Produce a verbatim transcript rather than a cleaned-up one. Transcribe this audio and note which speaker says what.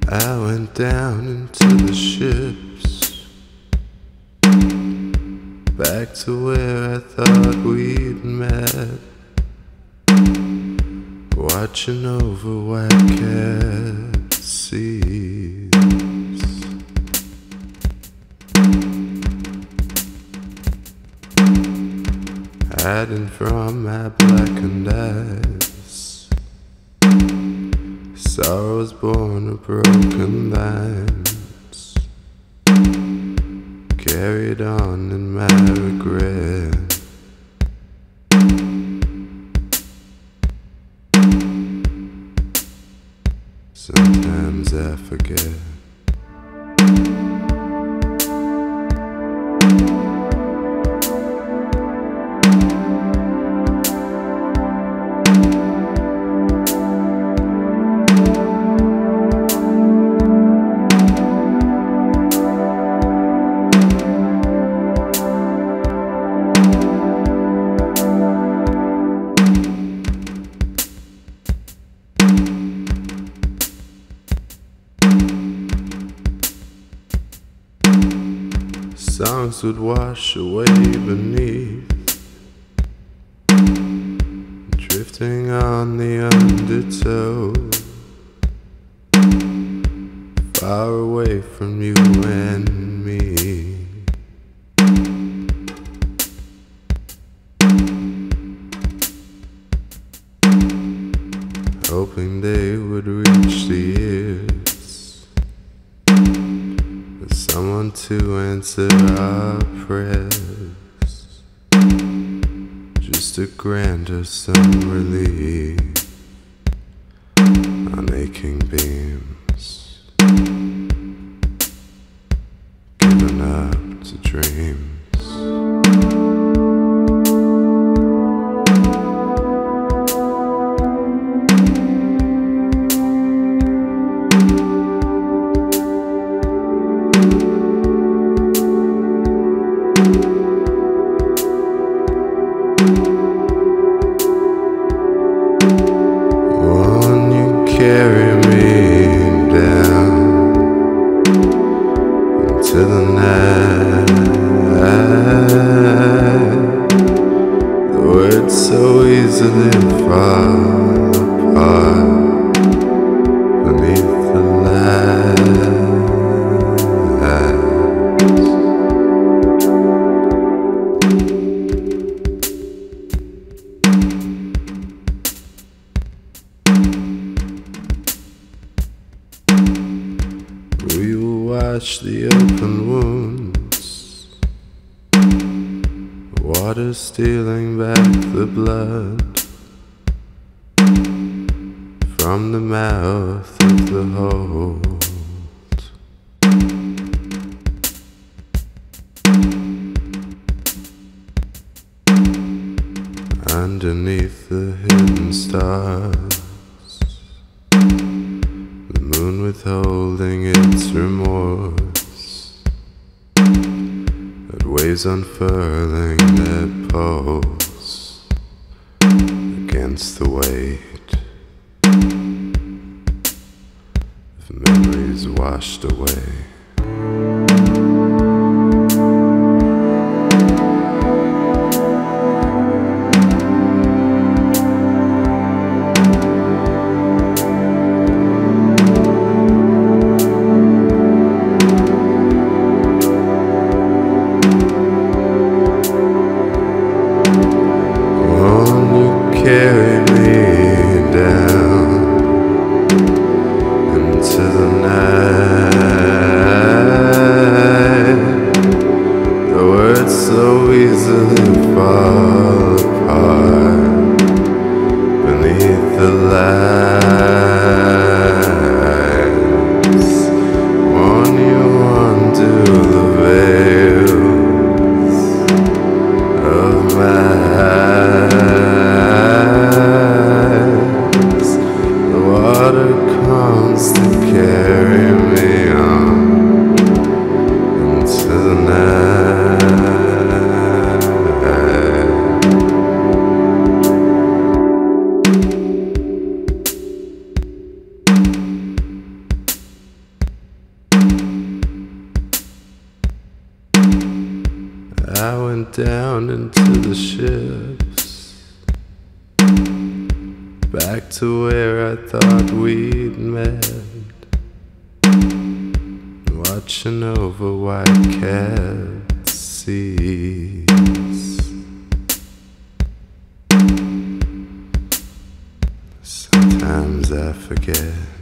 Speaker 1: I went down into the ships, back to where I thought we'd met, watching over white-capped seas. Hiding from my blackened eyes, sorrows born of broken lines, carried on in my regret. Sometimes I forget. Songs would wash away beneath, drifting on the undertow, far away from you and me. Hoping they would reach the ears of someone to answer our prayers, just to grant us some relief on aching beams, given up to dreams. Carry me down into the night. The words so easily fall apart beneath the lights. We will watch the open wounds, water stealing back the blood from the mouth of the hold. Underneath the hidden stars, the moon withholding its remorse, at waves unfurling their poles against the weight of memories washed away. Carry me down into the night. The words so easily fall apart beneath the lights. Won't you undo the veils of my eyes? Water comes to carry me on into the night. I went down into the ships, back to where I thought we'd met, watching over white cat seas. Sometimes I forget